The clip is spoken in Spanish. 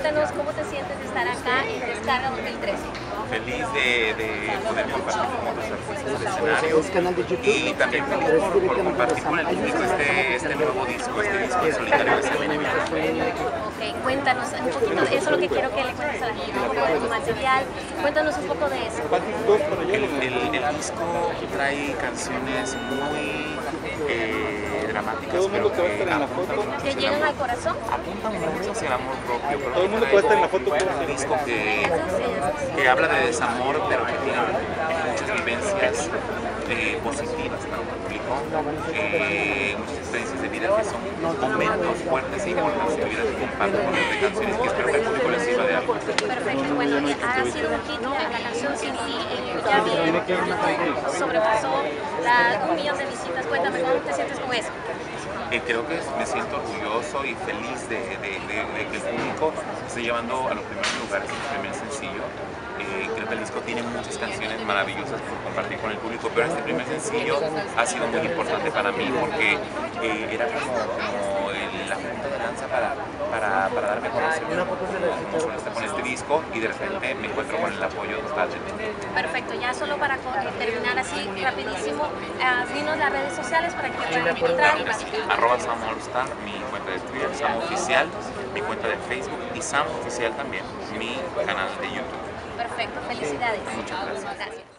cuéntanos cómo te sientes de estar acá en Descarga 2013. Feliz de poder compartir con otros artistas el escenario y también feliz por compartir con el público este nuevo disco, este disco solitario de Sabina. Ok, cuéntanos un poquito, eso es lo que quiero que le cuentes a la gente, un poco de tu material, cuéntanos un poco de eso. El disco trae canciones muy dramáticas, pero ¿Que llegan al corazón? apuntan mucho hacia el amor propio, pero todo el mundo puede estar en la foto. un disco que habla de desamor, pero que tiene muchas vivencias positivas para el público, muchas experiencias de vida que son momentos fuertes e importantes de vida que comparto con las canciones que espero que el público les sirva de algo. Perfecto, bueno, ha sido un hit la canción Sin Ti, ya bien, sobrepasó 1 millón de visitas. Cuéntame, ¿cómo te sientes con eso? Creo que me siento orgulloso y feliz de que el público esté llevando a los primeros lugares el primer sencillo. Creo que el disco tiene muchas canciones maravillosas por compartir con el público, pero este primer sencillo ha sido muy importante para mí porque era como la punta de lanza para darme a conocer como solista con este disco, y de repente me encuentro con el apoyo total del público. Perfecto, ya solo para terminar así rapidísimo, dinos las redes sociales para que te puedan encontrar y platicar. @SamAllStar, mi cuenta de Twitter, Sam Oficial, mi cuenta de Facebook, y Sam Oficial también, mi canal de YouTube. Perfecto, felicidades. Muchas gracias. Gracias.